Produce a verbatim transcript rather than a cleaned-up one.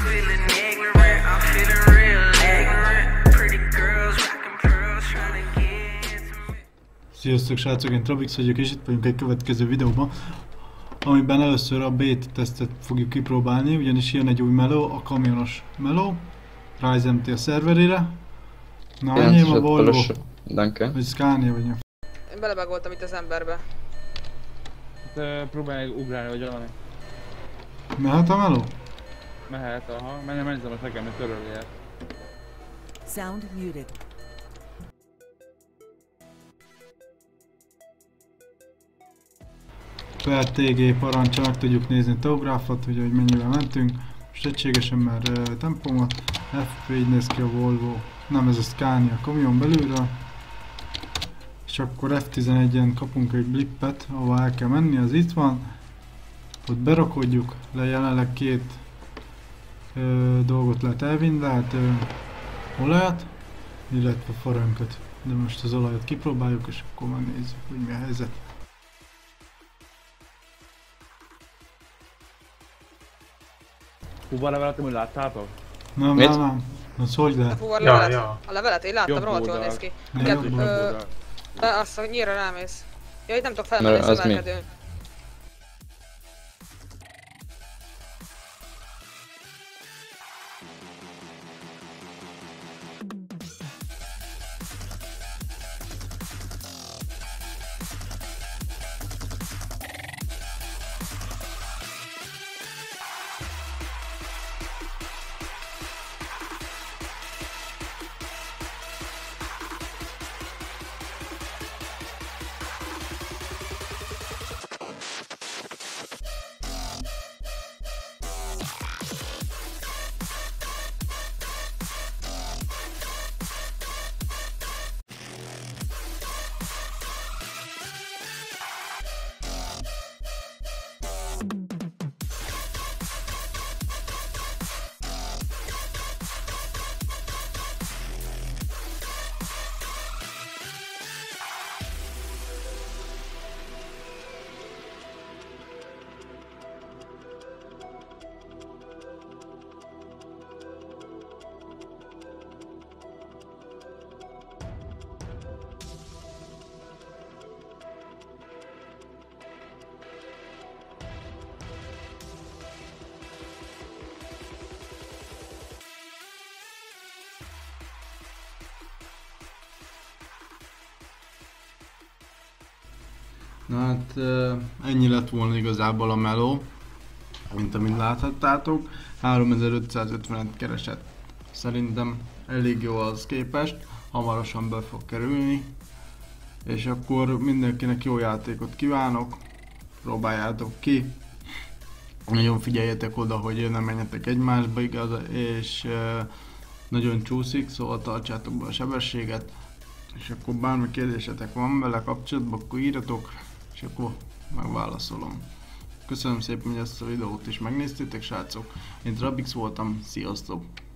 Sziasztok srácok, én Travix vagyok, és itt vagyunk egy következő videóban, amiben először a beta tesztet fogjuk kipróbálni, ugyanis jön egy új meló, a kamionos meló, Rise em té a szerverére. Na, enyém a Volvo, vagy Scania vagyok. Én belebagoltam itt az emberbe. Hát próbálj ugrálni, vagy valami. Mehet a meló? Mehet, aha. Menj, menj, most nekem, hogy törölni el. Sound muted. Per té gé parancsal meg tudjuk nézni a teográfot, ugye, hogy mennyivel mentünk. Most egységesen már uh, tempómat. ef pé, így néz ki a Volvo. Nem, ez a Scania a kamion belülről. És akkor ef tizenegyen kapunk egy blippet, ahova el kell menni, az itt van. Ott berakodjuk le, jelenleg két uh, dolgot lehet elvinni, lehet uh, olajat, illetve farönköt. De most az olajat kipróbáljuk, és akkor már nézzük, hogy mi a helyzet. Fuvarlevelet amúgy láttátok? Nem, nem, nem. Az hogy A lehet? fuvarlevelet? Ja, ja. A levelet? Én láttam, Jobb rohadt jól oldal. néz ki. Nem, Kett, jobb ö, de azt, hogy nyíra rámész. Ja, itt nem tudok felmenni, Mert az mi? szemelkedőn. Na hát ennyi lett volna igazából a meló, mint amit láthattátok. háromezer-ötszázötvenet keresett. Szerintem elég jó az képest, hamarosan be fog kerülni. És akkor mindenkinek jó játékot kívánok, próbáljátok ki. Nagyon figyeljetek oda, hogy ne menjetek egymásba, igaz, és nagyon csúszik, szóval tartsátok be a sebességet. És akkor bármi kérdésetek van vele kapcsolatban, akkor írjatok, és akkor megválaszolom. Köszönöm szépen, hogy ezt a videót is megnéztétek, srácok. Én Trabix voltam, sziasztok!